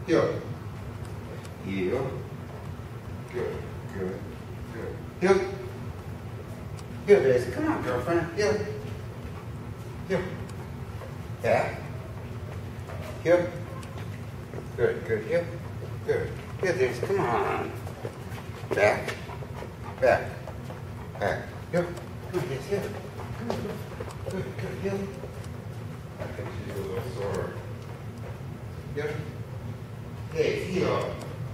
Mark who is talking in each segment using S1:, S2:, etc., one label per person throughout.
S1: Heel. Heel. Good, good, good. Heel. Heel, Daisy. Come on, girlfriend. Heel. Heel. Back. Heel. Good, good. Heel. Good. Heel, Daisy. Come on. Back. Back. Back. Heel. Come on, Daisy. Heel. Good, good. Heel. I think she's a little sore. Heel. Hey, heel.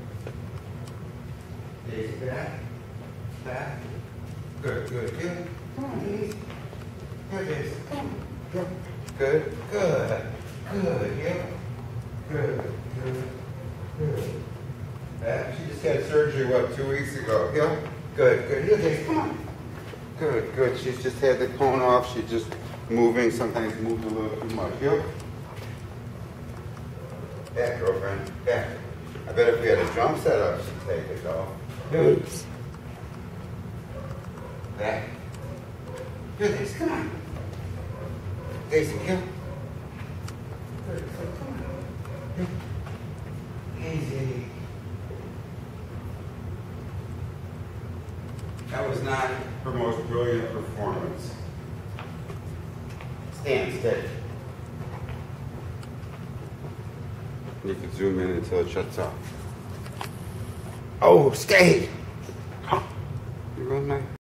S1: Daisy, back. Back. Good, good. Heel. Come on, Daisy. Good, Daisy. Come on. Heel. Good, good. Good, heel. Good, good, good. Back. She just had surgery, what, 2 weeks ago? Heel. Good, good. Heel, Daisy. Come on. Good, good. She's just had the cone off. She's just moving. Sometimes moved a little too much. Heel. Back, girlfriend. Back. I bet if we had a drum set up, she'd take it though. Oops. Back. Good, Daisy, come on. Daisy, heel. Good, good, come on. Heel. Easy. That was not her most brilliant performance. Stand steady. You can zoom in until it shuts off. Oh, stay! Huh. You going, man?